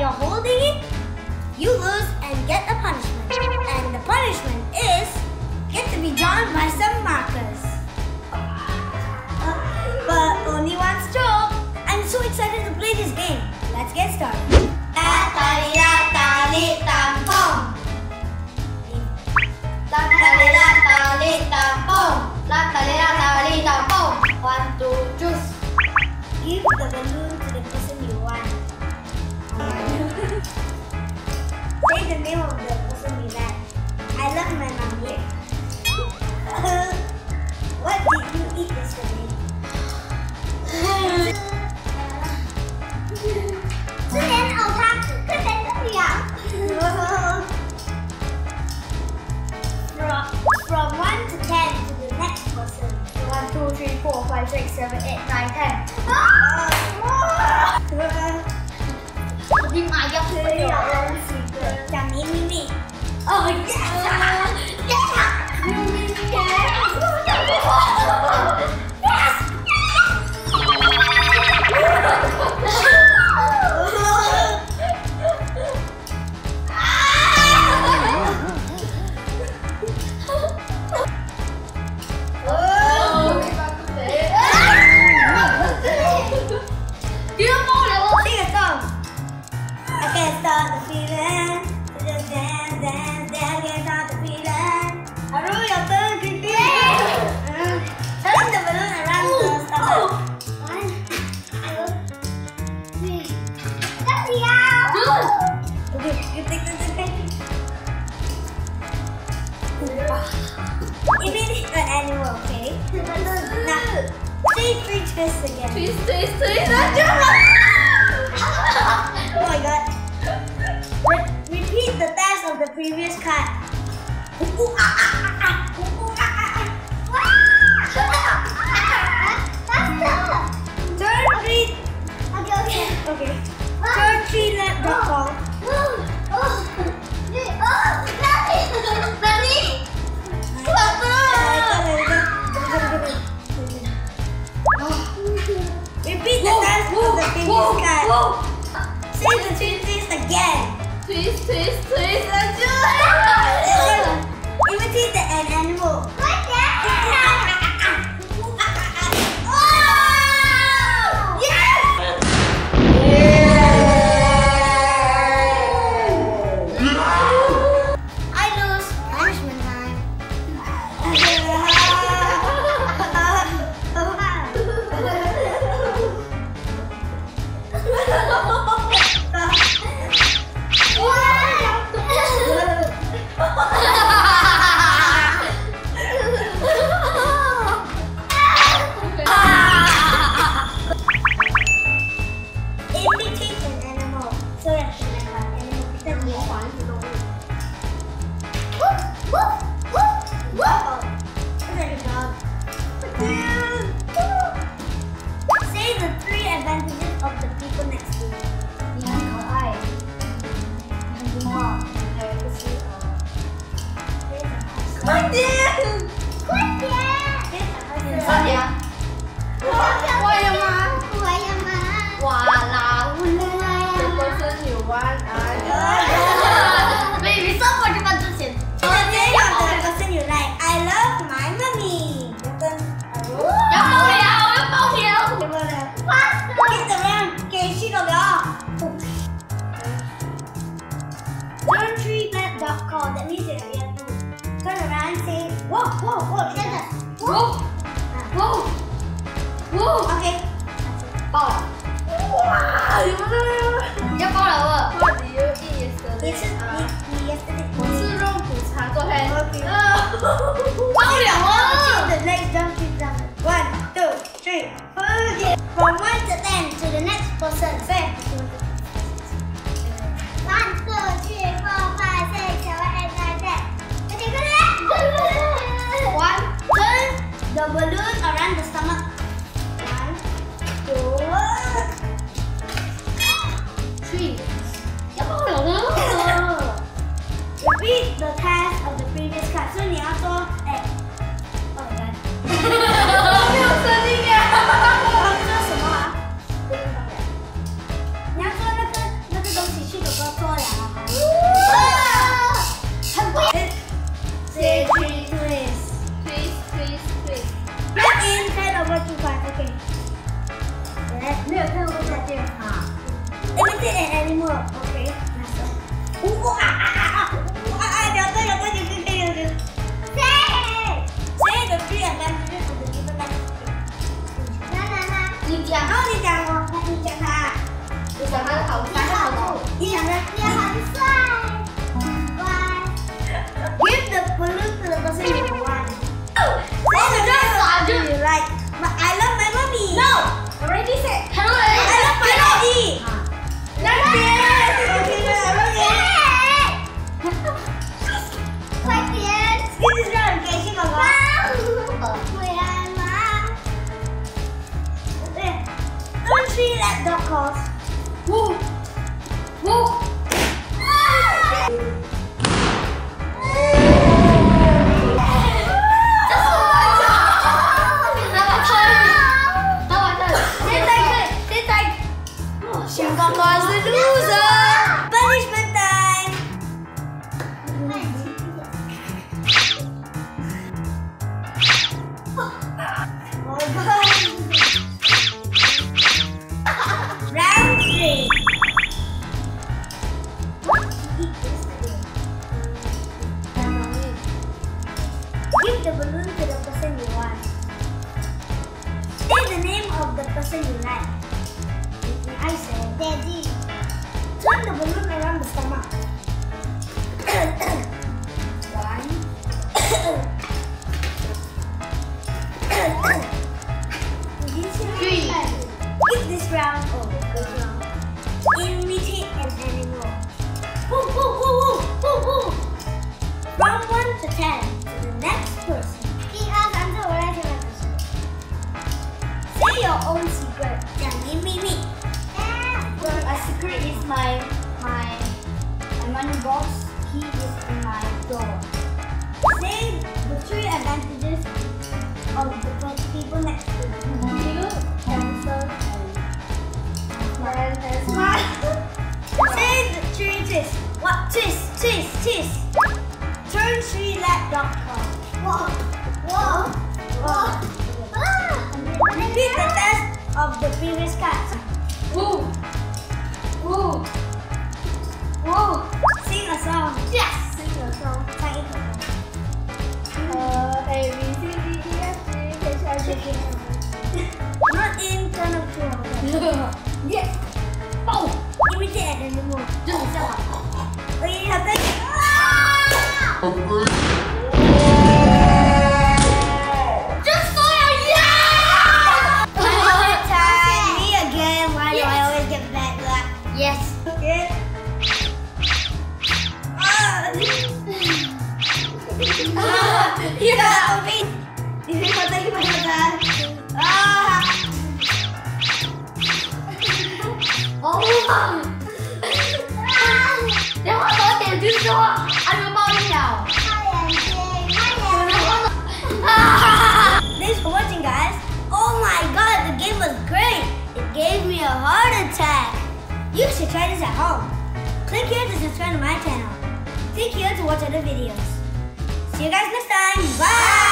you're holding it, you lose and get a punishment. And the punishment is get to be drawn by some markers. But only one stroke. I'm so excited to play this game. Let's get started. One, two, choose. Give the balloon to the person you want. Say the name of the person you like. I love my mommy. What did you eat yesterday? From 1 to 10 to the next person. 1, 2, 3, 4, 5, 6, 7, 8, 9, 10. Nhưng mà do tôi chẳng nghĩ mini. Oh yes! Yes! Start the feeling, just dance, dance, dance, can't stop the feeling. Haru, your turn, quickly. Turn the balloon around the stomach. 1, 2, 3. That's the out. Okay, you take the second. Imitate an animal, okay? Now, say 3 twists again. Twist. Oh my god. Repeat the test of the previous card. Turn 3. Okay. Turn 3 left drop ball. Repeat the test of the previous card. Say the 3 twists again. Twist, imitate an animal. Like that? I lose. Punishment time. Say the 3 advantages of the people next to you. Baby, so much fun to see. The name of the person you like. I love my mommy. Get the round. Okay, she go Turn 3 left dot call. That means you have to turn around and say whoa. Okay. Bao. What did you eat yesterday? Yesterday. 我吃肉骨茶，昨天。包了哦。The next jump is done. 1, 2, 3, 4. From 1 to 10 to the next person. Say. 1, 2, 3, 4, 5, 6, 7, 8, 9, 10. One. Turn the balloon around the stomach. 1, 2, 3. Repeat the task of the previous card. So 你要做Oh my god. 没有声音耶。做什么啊？ 1, 2, 5. Okay. Yes. 没有看过再见啊。Imitate an animal. Okay. Say the 3 advantages of the different languages. 你讲。然后你讲我，你讲他。我讲他的好处。你讲的。你很帅。乖。Give the balloon to the person you want. Say the you like. But I love my mommy. No. Already said. Hello. I love my daddy. Love it. 快点！一直让人开心，宝宝。回来啦！对 ，Don't treat that dog calls. 呜呜。现在开始 loser punishment time. Round 3. Give the balloon to the person you want. Say the name of the person you like. I say Daddy. Turn the balloon around the stomach. 1. Give this round. Good round. Imitate an animal. Woo, woo, woo, woo, woo, woo. From 1 to 10 to the next person. 1, 2, 3, 4, 5, 6, 7, 8. Say your own secret. 讲你秘密。A secret is my money box. He is in my door. Say the 3 advantages of the people next to you. You, cancer, and smile. Say the 3 twists. What twist? Twist, twist. Turn 3 lap.com. Whoa, whoa, whoa. Repeat the test of the previous cards. Woo. Woo! Woo! Sing a song. Yes! Sing a song. 唱一首歌。A B C D E F G H I J K L. Not in front of you. Yes! Oh! Imitate an animal. 就是这样。Okay, you have to. Just so yeah! One time. Me again. Why do I always get bad luck? Yes. Good. Yeah, me. Ini mata gimana kan? Oh. 然后我点就是说，有猫鸟。Thanks for watching, guys. Oh my God, the game was great. It gave me a heart attack. You should try this at home. Click here to subscribe to my channel. Click here to watch other videos. See you guys next time. Bye!